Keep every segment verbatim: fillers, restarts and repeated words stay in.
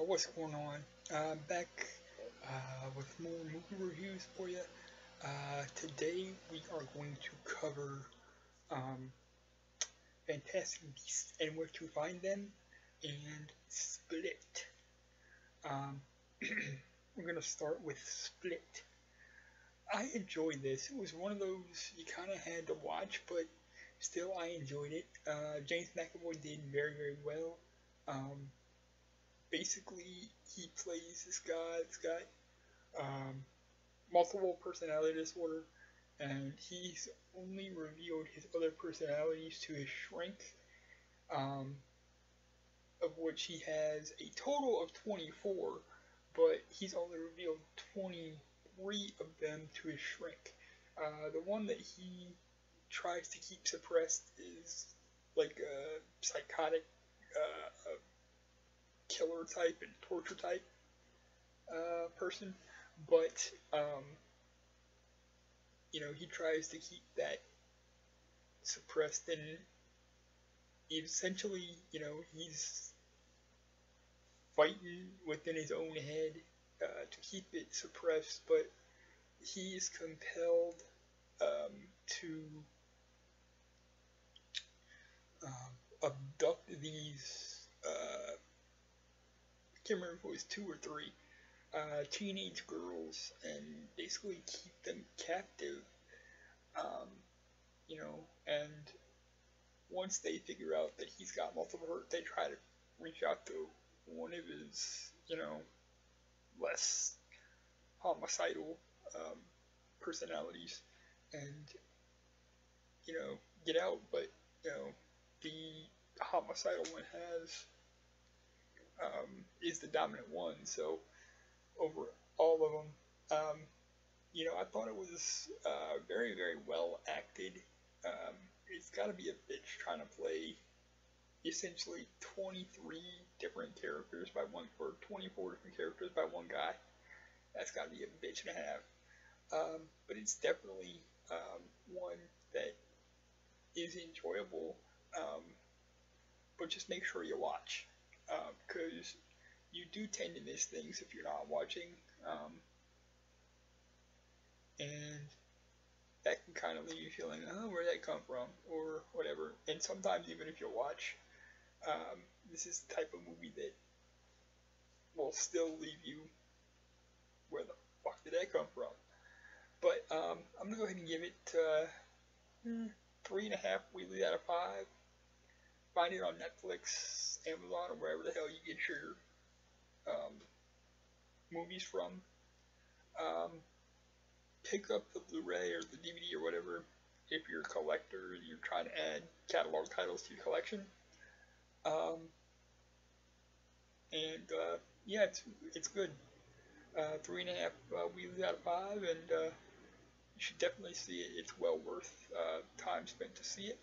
what's going on? Uh, back uh, with more movie reviews for you. Uh, today we are going to cover um, Fantastic Beasts and Where to Find Them and Split. Um, we're going to start with Split. I enjoyed this. It was one of those you kind of had to watch, but still I enjoyed it. Uh, James McAvoy did very, very well. Um, basically, he plays this guy that's got um, multiple personality disorder, and he's only revealed his other personalities to his shrink, um, of which he has a total of twenty-four, but he's only revealed twenty-three of them to his shrink. Uh, the one that he tries to keep suppressed is like a psychotic uh, a killer type and torture type uh, person, but um, you know he tries to keep that suppressed, and essentially, you know, he's fighting within his own head uh, to keep it suppressed, but he is compelled um, to um, abduct these. Uh, I can't remember if it was two or three uh, teenage girls and basically keep them captive. Um, you know, and once they figure out that he's got multiple hurt, they try to reach out to one of his, you know, less homicidal um, personalities and, you know, get out. But, you know, the homicidal one has, um, is the dominant one. So, over all of them, um, you know, I thought it was uh, very, very well acted. Um, it's got to be a bitch trying to play essentially twenty-three different characters by one, or twenty-four different characters by one guy. That's got to be a bitch and a half. Um, but it's definitely um, one that is enjoyable. Um, but just make sure you watch, because uh, you do tend to miss things if you're not watching. Um, and that can kind of leave you feeling, oh, where'd that come from? Or whatever. And sometimes, even if you watch, um, this is the type of movie that will still leave you, where the fuck did that come from? But um, I'm going to go ahead and give it uh, hmm, three and a half Wheatley out of five. Find it on Netflix, Amazon, or wherever the hell you get your um, movies from. Um, pick up the Blu-ray or the D V D or whatever if you're a collector and you're trying to add catalog titles to your collection. Um, and uh, yeah, it's it's good. Uh, three and a half uh, Wheatley out of five, and uh, you should definitely see it. It's well worth uh, time spent to see it.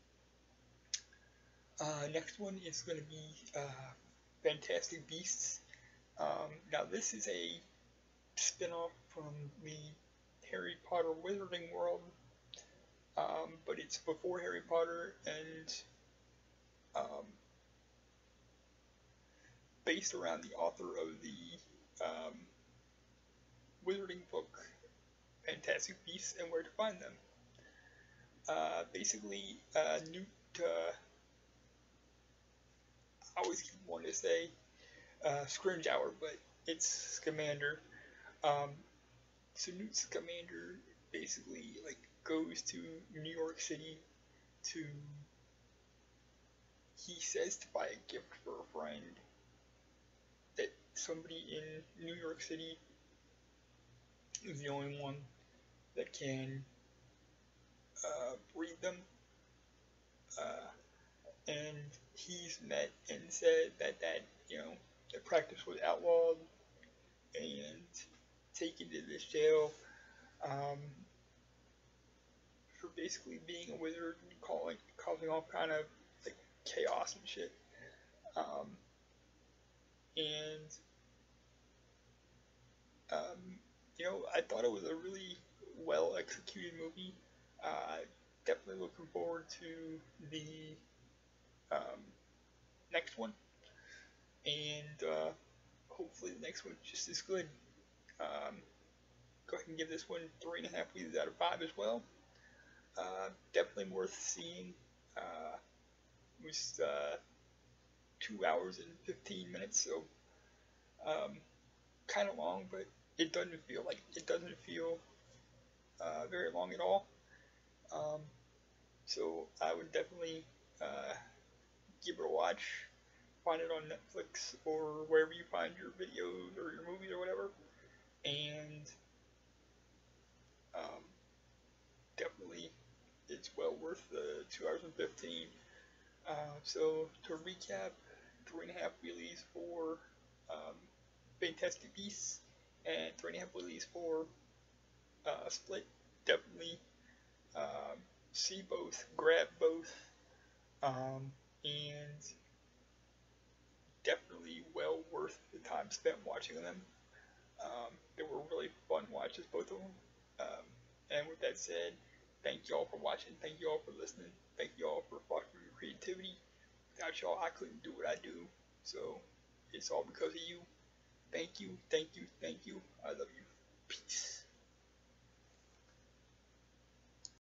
Uh, next one is going to be uh, Fantastic Beasts. Um, now, this is a spin-off from the Harry Potter Wizarding World, um, but it's before Harry Potter and um, based around the author of the um, Wizarding book, Fantastic Beasts and Where to Find Them. Uh, basically, uh, Newt, uh, I always keep wanting to say uh, Scrimgeour, but it's Scamander. Um, so Newt Scamander basically like goes to New York City to, he says to buy a gift for a friend that somebody in New York City is the only one that can uh, breed them. Uh, and he's met and said that that, you know, the practice was outlawed and taken to this jail um, for basically being a wizard and calling, causing all kind of like chaos and shit. Um, and um, you know, I thought it was a really well executed movie. Uh, definitely looking forward to the um, next one. And uh, hopefully the next one's just as good. Um, go ahead and give this one three and a half wheelies out of five as well. Uh, definitely worth seeing. Uh, it was uh, two hours and fifteen minutes, so um, kind of long, but it doesn't feel like it doesn't feel uh, very long at all. Um, so I would definitely uh, give it a watch. Find it on Netflix or wherever you find your videos or your movies or whatever, and um, definitely it's well worth the two hours and fifteen. Uh, so to recap, three and a half wheelies for um, Fantastic Beasts and three and a half wheelies for uh, Split. Definitely um, see both, grab both, um, and definitely well worth the time spent watching them. Um, they were really fun watches, both of them. Um, and with that said, thank you all for watching. Thank you all for listening. Thank you all for fostering your creativity. Without y'all, I couldn't do what I do. So it's all because of you. Thank you, thank you, thank you. I love you. Peace.